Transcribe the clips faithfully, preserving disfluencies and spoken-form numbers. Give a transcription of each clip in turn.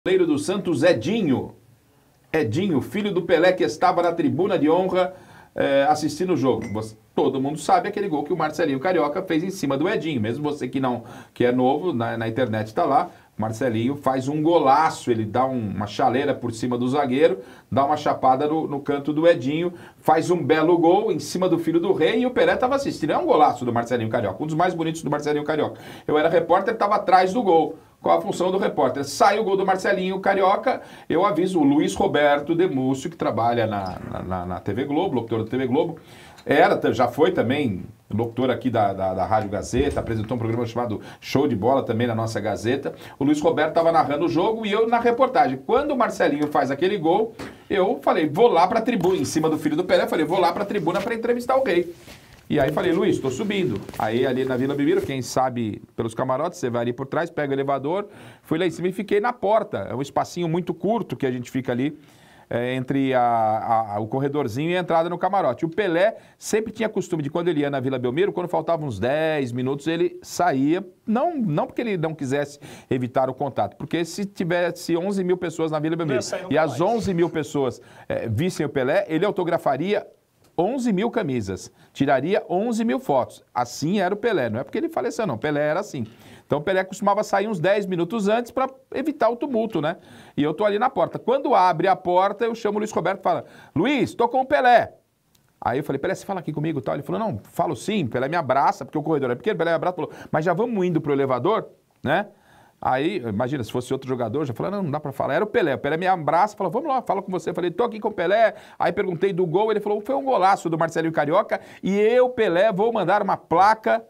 Goleiro do Santos, Edinho. Edinho, filho do Pelé, que estava na tribuna de honra é, assistindo o jogo. Você, todo mundo sabe aquele gol que o Marcelinho Carioca fez em cima do Edinho. Mesmo você que não que é novo, na, na internet está lá. Marcelinho faz um golaço, ele dá um, uma chaleira por cima do zagueiro, dá uma chapada no, no canto do Edinho, faz um belo gol em cima do filho do rei e o Pelé estava assistindo. É um golaço do Marcelinho Carioca, um dos mais bonitos do Marcelinho Carioca. Eu era repórter, estava atrás do gol. Qual a função do repórter? Sai o gol do Marcelinho Carioca, eu aviso o Luiz Roberto Demúcio, que trabalha na, na, na T V Globo, locutor da T V Globo, era, já foi também locutor aqui da, da, da Rádio Gazeta, apresentou um programa chamado Show de Bola também na nossa Gazeta. O Luiz Roberto estava narrando o jogo e eu na reportagem. Quando o Marcelinho faz aquele gol, eu falei, vou lá para a tribuna, em cima do filho do Pelé, falei, vou lá para a tribuna para entrevistar o rei. E aí falei, Luiz, estou subindo. Aí ali na Vila Belmiro, quem sabe pelos camarotes, você vai ali por trás, pega o elevador, fui lá em cima e fiquei na porta. É um espacinho muito curto que a gente fica ali é, entre a, a, o corredorzinho e a entrada no camarote. O Pelé sempre tinha costume de, quando ele ia na Vila Belmiro, quando faltavam uns dez minutos, ele saía, não, não porque ele não quisesse evitar o contato, porque se tivesse onze mil pessoas na Vila Belmiro e as onze mil pessoas é, vissem o Pelé, ele autografaria onze mil camisas, tiraria onze mil fotos. Assim era o Pelé, não é porque ele faleceu não, Pelé era assim. Então o Pelé costumava sair uns dez minutos antes para evitar o tumulto, né? E eu tô ali na porta. Quando abre a porta, eu chamo o Luiz Roberto e falo, Luiz, tô com o Pelé. Aí eu falei, Pelé, você fala aqui comigo e tal? Ele falou, não, falo sim, Pelé me abraça, porque o corredor é pequeno, Pelé me abraça, falou, mas já vamos indo pro elevador, né? Aí, imagina, se fosse outro jogador, já falou, não, não dá pra falar. Era o Pelé. O Pelé me abraça, falou, vamos lá, fala com você. Eu falei, tô aqui com o Pelé. Aí perguntei do gol, ele falou, foi um golaço do Marcelinho Carioca e eu, Pelé, vou mandar uma placa,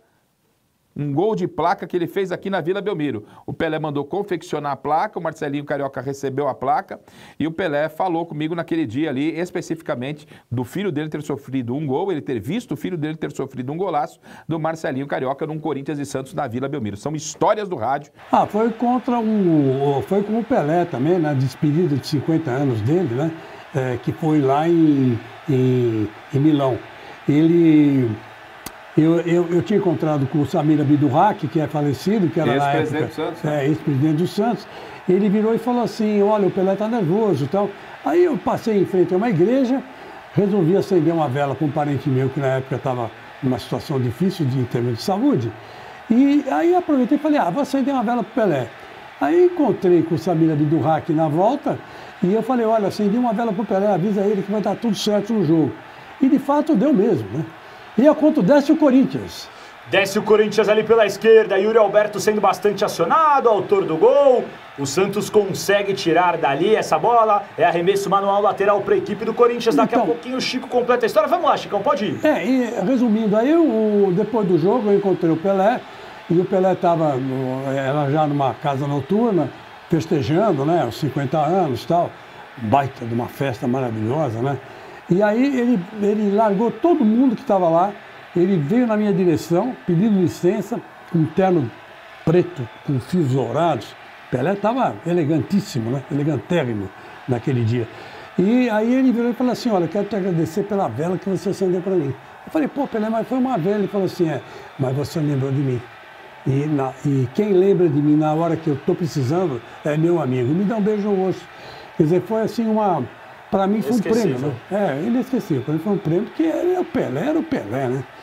um gol de placa que ele fez aqui na Vila Belmiro. O Pelé mandou confeccionar a placa, o Marcelinho Carioca recebeu a placa e o Pelé falou comigo naquele dia ali, especificamente, do filho dele ter sofrido um gol, ele ter visto o filho dele ter sofrido um golaço do Marcelinho Carioca num Corinthians e Santos na Vila Belmiro. São histórias do rádio. Ah, foi contra um... foi com o Pelé também, na despedida de cinquenta anos dele, né? É, que foi lá em, em, em Milão. Ele... Eu, eu, eu tinha encontrado com o Samir Abdurraqui, que é falecido, que era na época... Ex-presidente do Santos. É, ex-presidente do Santos. Ele virou e falou assim, olha, o Pelé tá nervoso e tal. Aí eu passei em frente a uma igreja, resolvi acender uma vela com um parente meu, que na época estava numa situação difícil de, em termos de saúde. E aí aproveitei e falei, ah, vou acender uma vela pro Pelé. Aí encontrei com o Samir Abdurraqui na volta, e eu falei, olha, acendi uma vela pro Pelé, avisa ele que vai dar tudo certo no jogo. E de fato deu mesmo, né? E a quanto desce o Corinthians? Desce o Corinthians ali pela esquerda, Yuri Alberto sendo bastante acionado, autor do gol. O Santos consegue tirar dali essa bola. É arremesso manual lateral para a equipe do Corinthians. Daqui então, a pouquinho o Chico completa a história. Vamos lá, Chicão, pode ir. É, e resumindo, aí o, depois do jogo eu encontrei o Pelé. E o Pelé estava já numa casa noturna, festejando, né, os cinquenta anos e tal. Baita de uma festa maravilhosa, né? E aí ele, ele largou todo mundo que estava lá, ele veio na minha direção, pedindo licença, com um terno preto, com fios dourados. Pelé estava elegantíssimo, né? Elegantérrimo naquele dia. E aí ele virou e falou assim, olha, quero te agradecer pela vela que você acendeu para mim. Eu falei, pô, Pelé, mas foi uma vela. Ele falou assim, é, mas você lembrou de mim. E, na, e quem lembra de mim na hora que eu estou precisando é meu amigo. Me dá um beijo no rosto. Quer dizer, foi assim uma... Para mim foi um prêmio, né? É, inesquecível. Para mim foi um prêmio, porque era o Pelé, era o Pelé, né?